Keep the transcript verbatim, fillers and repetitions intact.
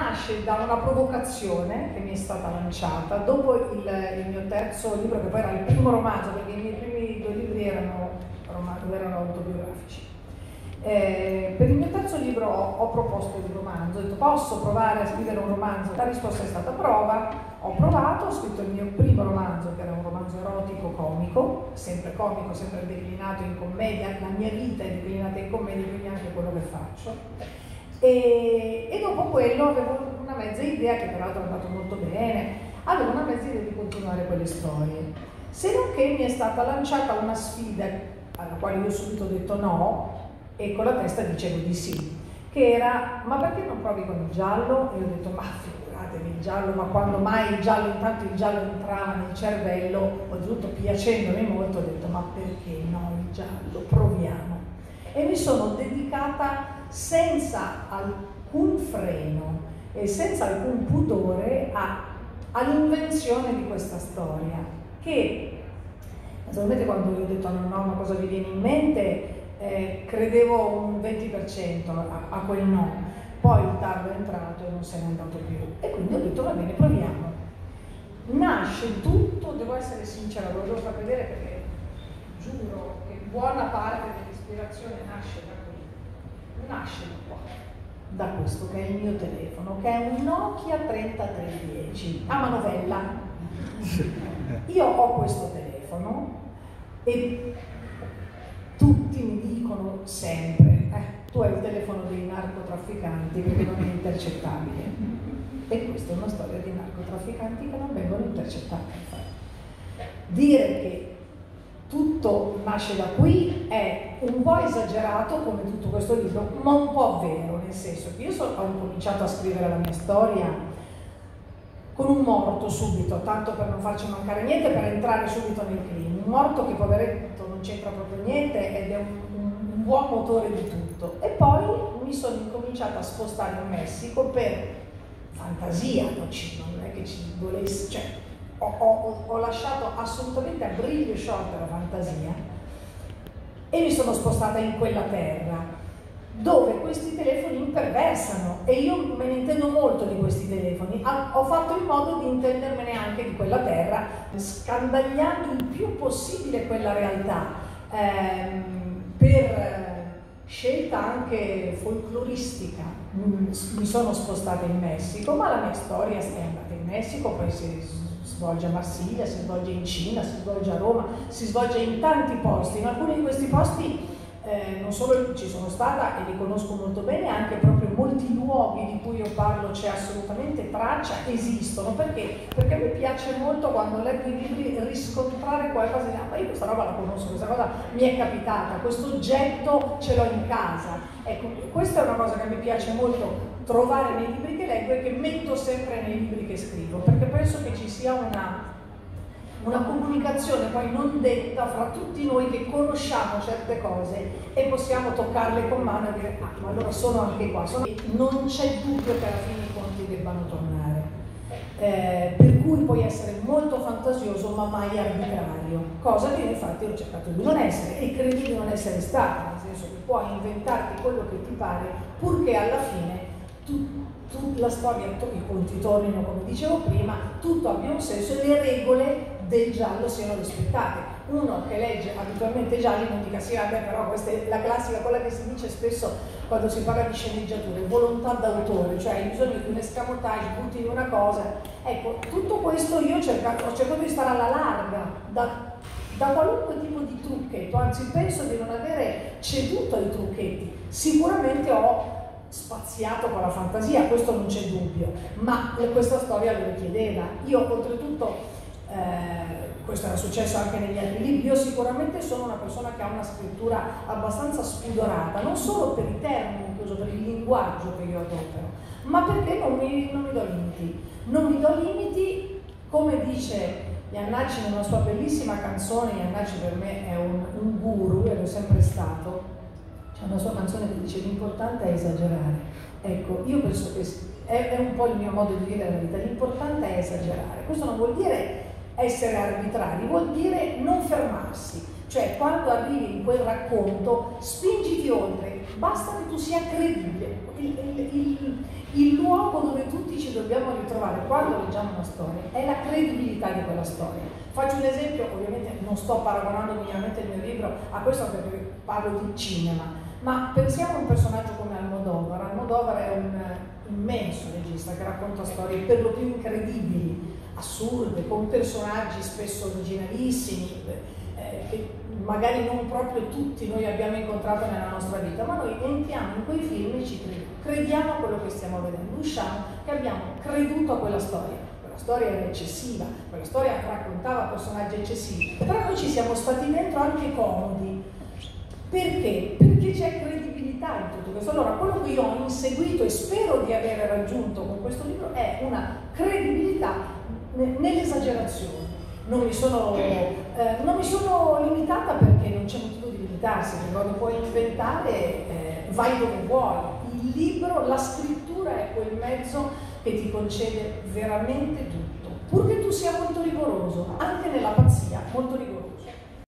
nasce da una provocazione che mi è stata lanciata dopo il, il mio terzo libro, che poi era il primo romanzo, perché i miei primi due libri erano, erano autobiografici. Eh, per il mio terzo libro ho, ho proposto il romanzo, ho detto posso provare a scrivere un romanzo? La risposta è stata prova, ho provato, ho scritto il mio primo romanzo, che era un romanzo erotico comico, sempre comico, sempre declinato in commedia, la mia vita è declinata in commedia, quindi anche quello che faccio. E, e dopo quello avevo una mezza idea, che peraltro è andato molto bene, avevo una mezza idea di continuare quelle storie. Se non che mi è stata lanciata una sfida alla quale io subito ho detto no, e con la testa dicevo di sì, che era: ma perché non provi con il giallo? E ho detto: ma figuratevi, il giallo, ma quando mai il giallo, intanto il giallo entrava nel cervello, oltretutto piacendomi molto, ho detto: ma perché no il giallo, proviamo. E mi sono dedicata senza alcun freno e senza alcun pudore a, all'invenzione di questa storia, che naturalmente quando io ho detto no, no, ma cosa vi viene in mente? Eh, credevo un venti per cento a, a quel no, poi il tarlo è entrato e non se n'è andato più, e quindi ho detto va bene, proviamo. Nasce tutto, devo essere sincera, ve lo devo far vedere perché giuro che buona parte dell'ispirazione nasce da qui, nasce da qua, da questo che è il mio telefono, che è un Nokia trentatré dieci a manovella. Io ho questo telefono e tutti mi dicono sempre, eh, tu hai il telefono dei narcotrafficanti perché non è intercettabile. E questa è una storia di narcotrafficanti che non vengono intercettati. Dire che tutto nasce da qui è un po' esagerato come tutto questo libro, ma un po' vero, nel senso che io so, ho incominciato a scrivere la mia storia con un morto subito, tanto per non farci mancare niente, per entrare subito nel clima. Un morto che poveretto non c'entra proprio niente ed è un, un, un buon motore di tutto. E poi mi sono incominciata a spostare in Messico per fantasia, non, ci, non è che ci volessi, cioè ho, ho, ho lasciato assolutamente a briglio sciolta la fantasia e mi sono spostata in quella terra dove questi telefoni imperversano, e io me ne intendo molto di questi telefoni. Ho fatto in modo di intendermene anche di quella terra, scandagliando il più possibile quella realtà, ehm, per scelta anche folcloristica. Mi sono spostata in Messico, ma la mia storia è andata in Messico, poi si svolge a Marsiglia, si svolge in Cina, si svolge a Roma, si svolge in tanti posti. In alcuni di questi posti Eh, non solo ci sono stata e li conosco molto bene, anche proprio molti luoghi di cui io parlo c'è assolutamente traccia, esistono, perché? Perché mi piace molto quando leggo i libri riscontrare qualcosa di ah, ma io questa roba la conosco, questa cosa mi è capitata, questo oggetto ce l'ho in casa. Ecco, questa è una cosa che mi piace molto trovare nei libri che leggo e che metto sempre nei libri che scrivo, perché penso che ci sia una una comunicazione poi non detta fra tutti noi che conosciamo certe cose e possiamo toccarle con mano e dire ah, ma allora sono anche qua, sono... non c'è dubbio che alla fine i conti debbano tornare, eh, per cui puoi essere molto fantasioso ma mai arbitrario, cosa che infatti ho cercato di non essere e credo di non essere stata, nel senso che puoi inventarti quello che ti pare purché alla fine tu, tu, la storia, i conti tornino come dicevo prima, tutto abbia un senso e le regole del giallo siano rispettate. Uno che legge abitualmente gialli non dica sì, vabbè, però questa è la classica, quella che si dice spesso quando si parla di sceneggiature, volontà d'autore, cioè hai bisogno di un escamotage, butti in una cosa. Ecco, tutto questo io ho cercato, ho cercato di stare alla larga da, da qualunque tipo di trucchetto, anzi penso di non avere ceduto ai trucchetti. Sicuramente ho spaziato con la fantasia, questo non c'è dubbio, ma questa storia lo richiedeva. Io oltretutto Eh, questo era successo anche negli altri libri, io sicuramente sono una persona che ha una scrittura abbastanza spudorata, non solo per i termini che uso, per il linguaggio che io adopero, ma perché non mi, non mi do limiti. Non mi do limiti, come dice Iannacci nella sua bellissima canzone. Iannacci per me è un, un guru, e lo è sempre stato. C'è una sua canzone che dice l'importante è esagerare. Ecco, io penso che è, è un po' il mio modo di dire la vita, l'importante è esagerare. Questo non vuol dire essere arbitrari, vuol dire non fermarsi, cioè quando arrivi in quel racconto spingiti oltre, basta che tu sia credibile, il, il, il, il luogo dove tu quando leggiamo una storia è la credibilità di quella storia. Faccio un esempio, ovviamente non sto paragonando minimamente il mio libro a questo perché parlo di cinema, ma pensiamo a un personaggio come Almodóvar. Almodóvar è un immenso regista che racconta storie per lo più incredibili, assurde, con personaggi spesso originalissimi, eh, che magari non proprio tutti noi abbiamo incontrato nella nostra vita, ma noi entriamo in quei film e ci crediamo, crediamo a quello che stiamo vedendo, usciamo che abbiamo creduto a quella storia. Quella storia era eccessiva, quella storia raccontava personaggi eccessivi, però noi ci siamo stati dentro anche comodi. Perché? Perché c'è credibilità in tutto questo. Allora, quello che io ho inseguito e spero di aver raggiunto con questo libro è una credibilità nell'esagerazione. Non mi sono, eh, non mi sono limitata perché non c'è motivo di limitarsi, perché quando puoi inventare eh, vai dove vuoi. Il libro, la scrittura è quel mezzo che ti concede veramente tutto, purché tu sia molto rigoroso, anche nella pazzia, molto rigoroso.